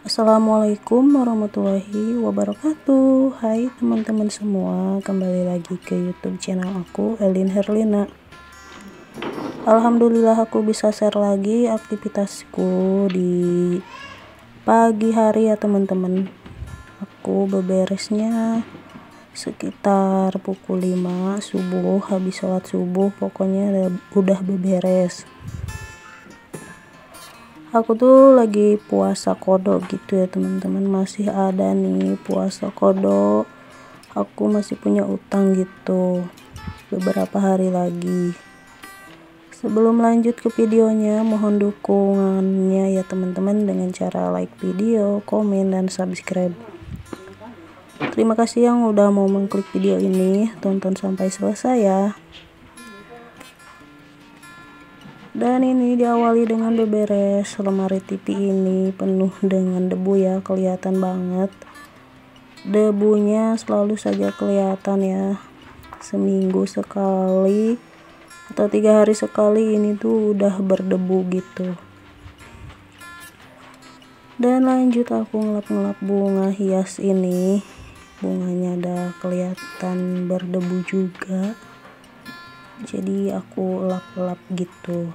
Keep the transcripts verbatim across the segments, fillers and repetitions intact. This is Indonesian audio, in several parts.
Assalamualaikum warahmatullahi wabarakatuh. Hai teman-teman semua, kembali lagi ke YouTube channel aku, Elin Herlina. Alhamdulillah aku bisa share lagi aktivitasku di pagi hari ya teman-teman. Aku beberesnya sekitar pukul lima subuh, habis sholat subuh pokoknya udah beberes. Aku tuh lagi puasa kodok gitu ya teman-teman, masih ada nih puasa kodok. Aku masih punya utang gitu beberapa hari lagi. Sebelum lanjut ke videonya, mohon dukungannya ya teman-teman dengan cara like video, komen, dan subscribe. Terima kasih yang udah mau mengklik video ini, tonton sampai selesai ya. Dan ini diawali dengan beberes lemari T V ini, penuh dengan debu ya, kelihatan banget debunya, selalu saja kelihatan ya, seminggu sekali atau tiga hari sekali ini tuh udah berdebu gitu. Dan lanjut aku ngelap-ngelap bunga hias ini, bunganya udah kelihatan berdebu juga, jadi aku lap-lap gitu.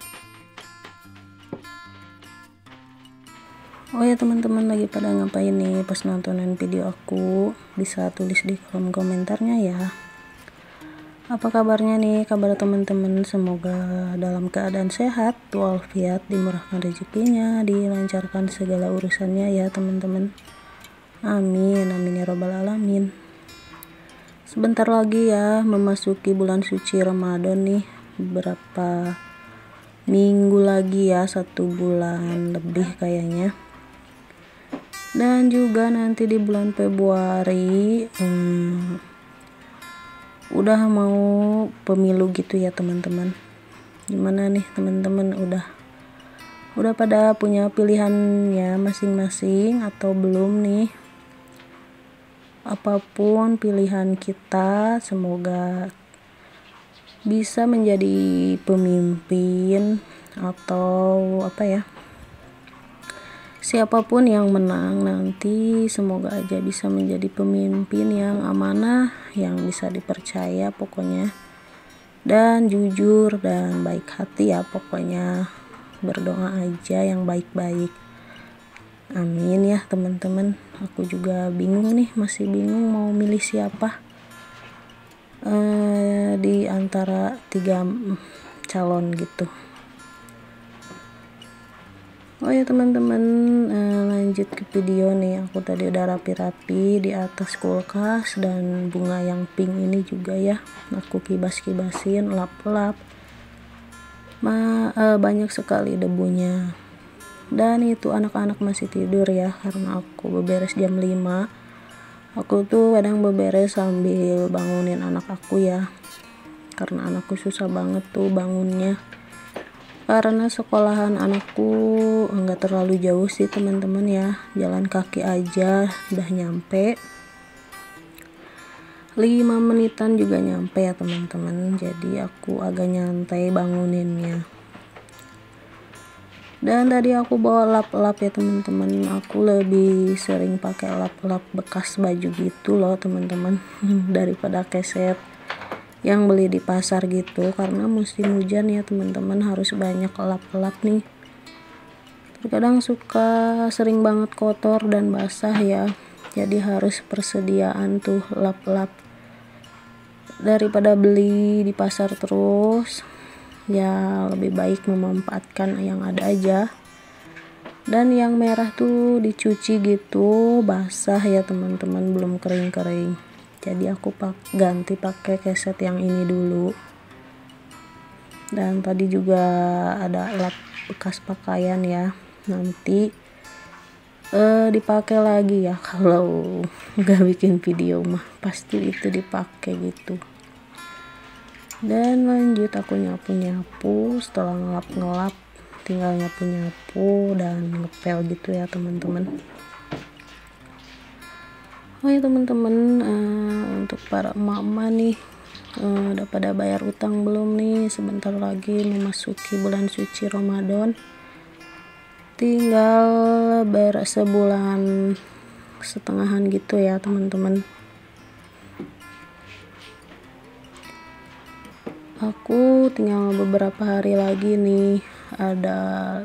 Oh ya teman-teman, lagi pada ngapain nih pas nontonin video aku? Bisa tulis di kolom komentarnya ya. Apa kabarnya nih, kabar teman-teman? Semoga dalam keadaan sehat, walafiat, dimurahkan rezekinya, dilancarkan segala urusannya ya teman-teman. Amin, amin ya robbal alamin. Sebentar lagi ya memasuki bulan suci Ramadan nih, beberapa minggu lagi ya, satu bulan lebih kayaknya. Dan juga nanti di bulan Februari hmm, udah mau pemilu gitu ya teman-teman. Gimana nih teman-teman, udah udah pada punya pilihannya masing-masing atau belum nih? Apapun pilihan kita, semoga bisa menjadi pemimpin atau apa ya, siapapun yang menang nanti, semoga aja bisa menjadi pemimpin yang amanah, yang bisa dipercaya pokoknya, dan jujur dan baik hati ya pokoknya. Berdoa aja yang baik-baik, amin ya teman-teman. Aku juga bingung nih, masih bingung mau milih siapa eh, di antara tiga calon gitu. Oh ya teman-teman, eh, lanjut ke video nih. Aku tadi udah rapi-rapi di atas kulkas, dan bunga yang pink ini juga ya aku kibas-kibasin, lap-lap. Ma, eh, banyak sekali debunya. Dan itu anak-anak masih tidur ya, karena aku beberes jam lima. Aku tuh kadang beberes sambil bangunin anak aku ya, karena anakku susah banget tuh bangunnya. Karena sekolahan anakku enggak terlalu jauh sih teman-teman ya, jalan kaki aja udah nyampe, lima menitan juga nyampe ya teman-teman. Jadi aku agak nyantai banguninnya. Dan tadi aku bawa lap-lap ya teman-teman. Aku lebih sering pakai lap-lap bekas baju gitu loh teman-teman daripada keset yang beli di pasar gitu, karena musim hujan ya teman-teman, harus banyak lap-lap nih. Terkadang suka sering banget kotor dan basah ya, jadi harus persediaan tuh lap-lap, daripada beli di pasar terus ya, lebih baik memanfaatkan yang ada aja. Dan yang merah tuh dicuci gitu, basah ya teman-teman, belum kering-kering. Jadi aku pak ganti pakai keset yang ini dulu. Dan tadi juga ada lap bekas pakaian ya, nanti eh, dipakai lagi ya. Kalau nggak bikin video mah pasti itu dipakai gitu. Dan lanjut aku nyapu-nyapu, setelah ngelap-ngelap tinggal nyapu-nyapu dan ngepel gitu ya teman-teman. Oh ya teman-teman, uh, untuk para emak-emak nih, uh, udah pada bayar utang belum nih? Sebentar lagi memasuki bulan suci Ramadan. tinggal bersebulan setengahan gitu ya teman-teman. Aku tinggal beberapa hari lagi nih, ada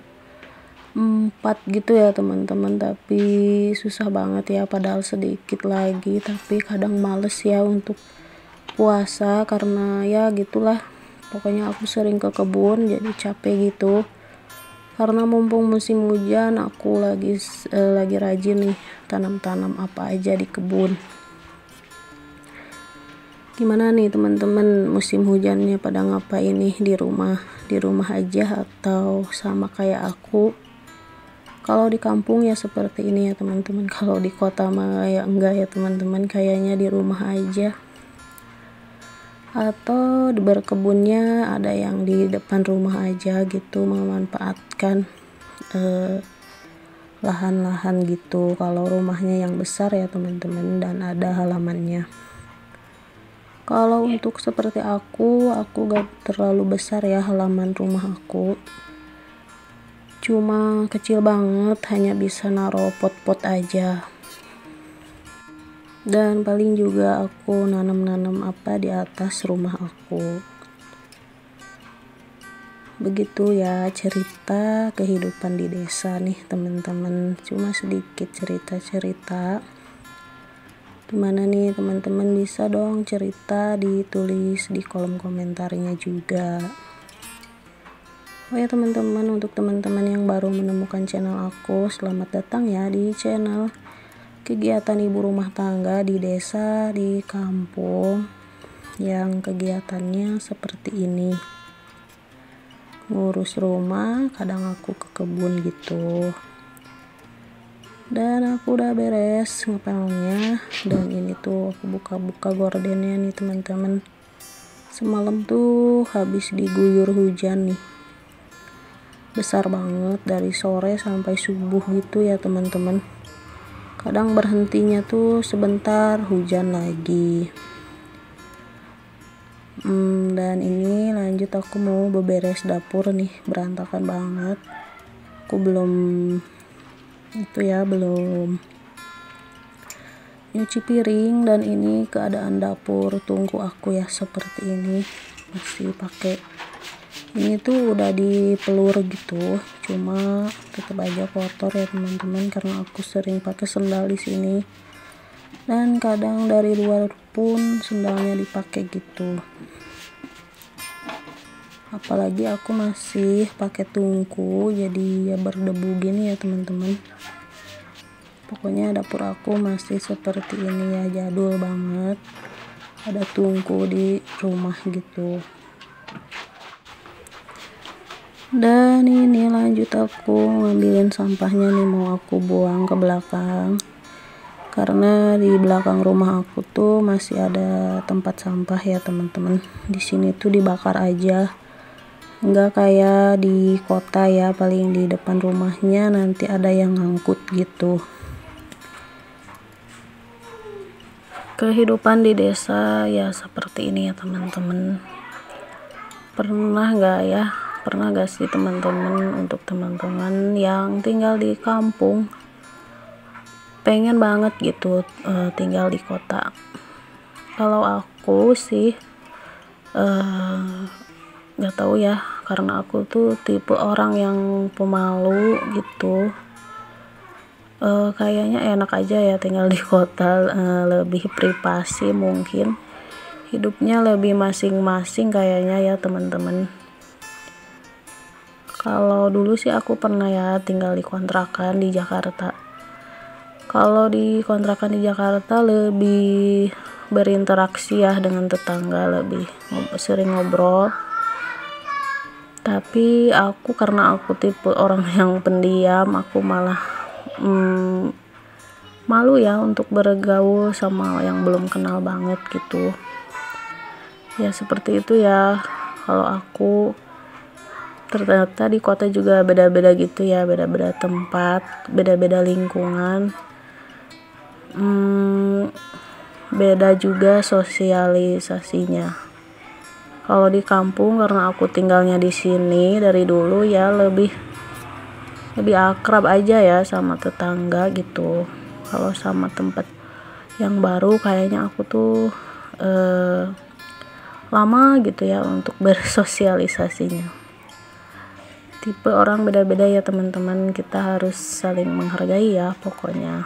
empat gitu ya teman-teman, tapi susah banget ya, padahal sedikit lagi, tapi kadang males ya untuk puasa karena ya gitulah, pokoknya aku sering ke kebun jadi capek gitu. Karena mumpung musim hujan, aku lagi eh, lagi rajin nih tanam-tanam apa aja di kebun. Gimana nih teman-teman, musim hujannya pada ngapain nih di rumah? Di rumah aja atau sama kayak aku? Kalau di kampung ya seperti ini ya teman-teman. Kalau di kota mah ya enggak ya teman-teman, kayaknya di rumah aja. Atau di berkebunnya ada yang di depan rumah aja gitu, memanfaatkan eh, lahan-lahan gitu. Kalau rumahnya yang besar ya teman-teman dan ada halamannya. Kalau untuk seperti aku, aku gak terlalu besar ya halaman rumah aku. Cuma kecil banget, hanya bisa naruh pot-pot aja. Dan paling juga aku nanam-nanam apa di atas rumah aku. Begitu ya cerita kehidupan di desa nih teman-teman. Cuma sedikit cerita-cerita. Gimana nih teman-teman, bisa dong cerita, ditulis di kolom komentarnya juga. Oh ya teman-teman, untuk teman-teman yang baru menemukan channel aku, selamat datang ya di channel kegiatan ibu rumah tangga di desa, di kampung, yang kegiatannya seperti ini. Ngurus rumah, kadang aku ke kebun gitu. Dan aku udah beres ngepelnya, dan ini tuh aku buka-buka gordennya nih teman-teman. Semalam tuh habis diguyur hujan nih, besar banget dari sore sampai subuh gitu ya teman-teman. Kadang berhentinya tuh sebentar, hujan lagi. hmm, dan ini lanjut aku mau beberes dapur nih, berantakan banget. Aku belum itu ya belum nyuci piring, dan ini keadaan dapur tunggu aku ya seperti ini, masih pakai ini tuh udah dipelur gitu, cuma tetap aja kotor ya teman-teman karena aku sering pakai sendal di sini, dan kadang dari luar pun sendalnya dipakai gitu. Apalagi aku masih pakai tungku, jadi ya berdebu gini ya teman-teman. Pokoknya dapur aku masih seperti ini ya, jadul banget, ada tungku di rumah gitu. Dan ini lanjut aku ngambilin sampahnya nih, mau aku buang ke belakang karena di belakang rumah aku tuh masih ada tempat sampah ya teman-teman. Di sini tuh dibakar aja, nggak kayak di kota ya, paling di depan rumahnya nanti ada yang ngangkut gitu. Kehidupan di desa ya seperti ini ya teman-teman. Pernah nggak ya, pernah gak sih teman-teman, untuk teman-teman yang tinggal di kampung pengen banget gitu uh, tinggal di kota? Kalau aku sih uh, nggak tahu ya, karena aku tuh tipe orang yang pemalu gitu. Uh, kayaknya enak aja ya tinggal di kota, uh, lebih privasi mungkin, hidupnya lebih masing-masing kayaknya ya teman-teman. Kalau dulu sih aku pernah ya tinggal di kontrakan di Jakarta. Kalau di kontrakan di Jakarta lebih berinteraksi ya dengan tetangga, lebih sering ngobrol. Tapi aku karena aku tipe orang yang pendiam, aku malah hmm, malu ya untuk bergaul sama yang belum kenal banget gitu. Ya seperti itu ya. Kalau aku, ternyata di kota juga beda-beda gitu ya, beda-beda tempat, beda-beda lingkungan, hmm, beda juga sosialisasinya. Kalau di kampung karena aku tinggalnya di sini dari dulu ya, lebih lebih akrab aja ya sama tetangga gitu. Kalau sama tempat yang baru kayaknya aku tuh eh, lama gitu ya untuk bersosialisasinya. Tipe orang beda-beda ya teman-teman, kita harus saling menghargai ya pokoknya.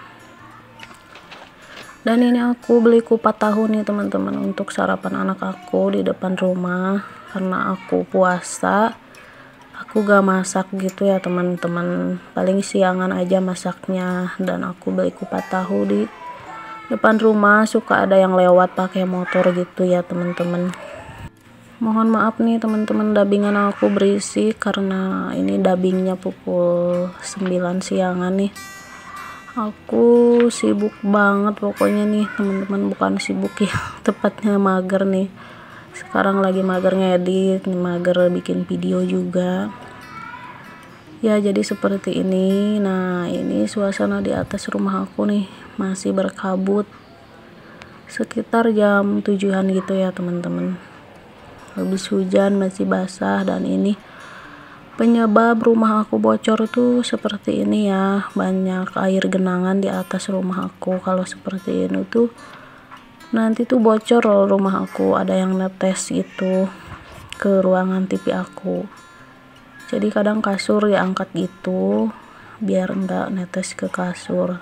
Dan ini aku beli kupat tahu nih teman-teman untuk sarapan anak aku di depan rumah, karena aku puasa aku gak masak gitu ya teman-teman, paling siangan aja masaknya. Dan aku beli kupat tahu di depan rumah, suka ada yang lewat pakai motor gitu ya teman-teman. Mohon maaf nih teman-teman, dubbingan aku berisik karena ini dubbingnya pukul sembilan siangan nih. Aku sibuk banget pokoknya nih teman-teman, bukan sibuk ya, tepatnya mager nih. Sekarang lagi mager ngedit, mager bikin video juga. Ya jadi seperti ini. Nah ini suasana di atas rumah aku nih, masih berkabut. Sekitar jam tujuhan gitu ya teman-teman. Habis hujan masih basah, dan ini penyebab rumah aku bocor tuh seperti ini ya, banyak air genangan di atas rumah aku. Kalau seperti ini tuh nanti tuh bocor loh rumah aku, ada yang netes gitu ke ruangan T V aku. Jadi kadang kasur diangkat gitu biar enggak netes ke kasur.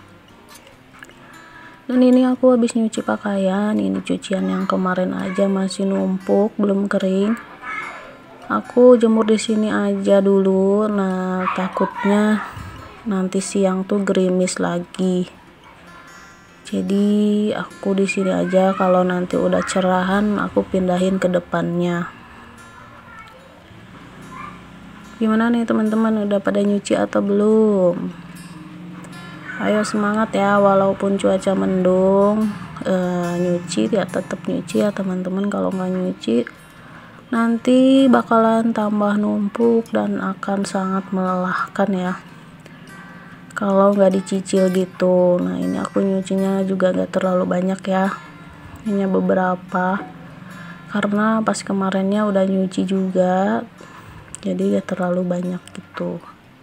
Dan ini aku habis nyuci pakaian, ini cucian yang kemarin aja masih numpuk belum kering. Aku jemur di sini aja dulu. Nah, takutnya nanti siang tuh gerimis lagi. Jadi aku di sini aja, kalau nanti udah cerahan aku pindahin ke depannya. Gimana nih teman-teman, udah pada nyuci atau belum? Ayo semangat ya, walaupun cuaca mendung, eh, nyuci ya, tetap nyuci ya teman-teman. Kalau nggak nyuci nanti bakalan tambah numpuk dan akan sangat melelahkan ya kalau nggak dicicil gitu. Nah ini aku nyucinya juga nggak terlalu banyak ya, hanya beberapa, karena pas kemarinnya udah nyuci juga, jadi gak terlalu banyak gitu.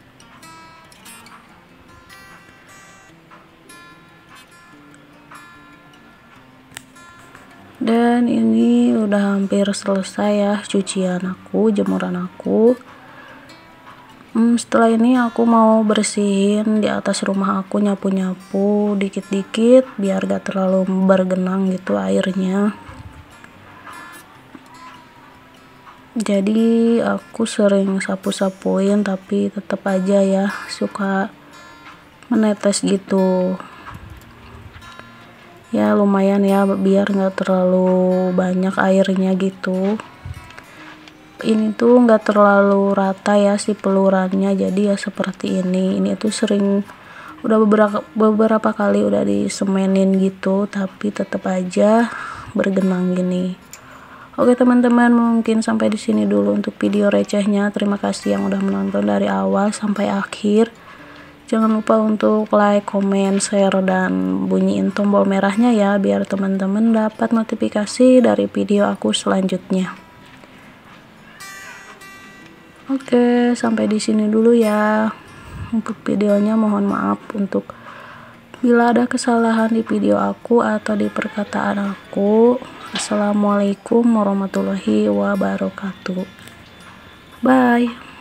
Dan ini udah hampir selesai ya cucian aku, jemuran aku. Hmm, setelah ini aku mau bersihin di atas rumah aku, nyapu-nyapu dikit-dikit biar gak terlalu bergenang gitu airnya. Jadi aku sering sapu-sapuin, tapi tetap aja ya suka menetes gitu. Ya lumayan ya, biar nggak terlalu banyak airnya gitu. Ini tuh nggak terlalu rata ya si pelurannya, jadi ya seperti ini. Ini tuh sering udah beberapa beberapa kali udah disemenin gitu, tapi tetap aja bergenang gini. Oke teman-teman, mungkin sampai di sini dulu untuk video recehnya. Terima kasih yang udah menonton dari awal sampai akhir. Jangan lupa untuk like, komen, share, dan bunyiin tombol merahnya ya, biar teman-teman dapat notifikasi dari video aku selanjutnya. Oke, sampai di sini dulu ya untuk videonya. Mohon maaf untuk bila ada kesalahan di video aku atau di perkataan aku. Assalamualaikum warahmatullahi wabarakatuh. Bye.